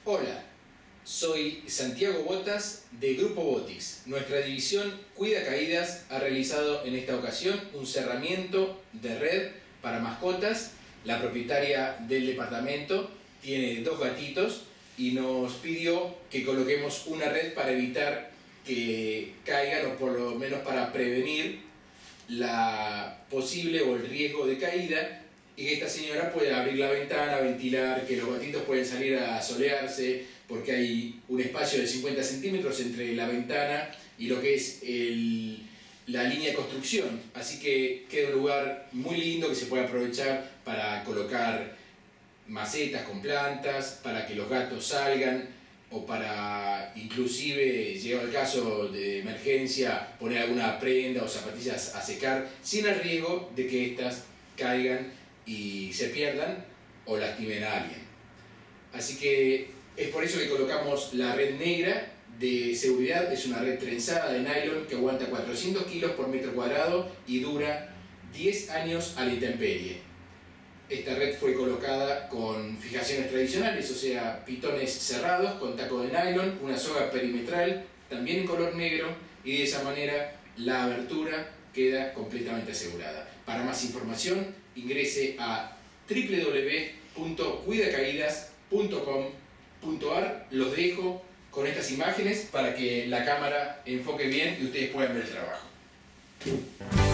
Hola, soy Santiago Botas de Grupo Botix. Nuestra división Cuida Caídas ha realizado en esta ocasión un cerramiento de red para mascotas. La propietaria del departamento tiene 2 gatitos y nos pidió que coloquemos una red para evitar que caigan, o por lo menos para prevenir la posible o el riesgo de caída, y que esta señora pueda abrir la ventana, ventilar, que los gatitos pueden salir a solearse, porque hay un espacio de 50 centímetros entre la ventana y lo que es la línea de construcción. Así que queda un lugar muy lindo que se puede aprovechar para colocar macetas con plantas, para que los gatos salgan, o para, inclusive, llegado el caso de emergencia, poner alguna prenda o zapatillas a secar, sin el riesgo de que éstas caigan y se pierdan o lastimen a alguien. Así que es por eso que colocamos la red negra de seguridad. Es una red trenzada de nylon que aguanta 400 kilos por metro cuadrado y dura 10 años a la intemperie. Esta red fue colocada con fijaciones tradicionales, o sea, pitones cerrados con taco de nylon, una soga perimetral también en color negro, y de esa manera la abertura queda completamente asegurada. Para más información ingrese a www.cuidacaídas.com.ar. Los dejo con estas imágenes para que la cámara enfoque bien y ustedes puedan ver el trabajo.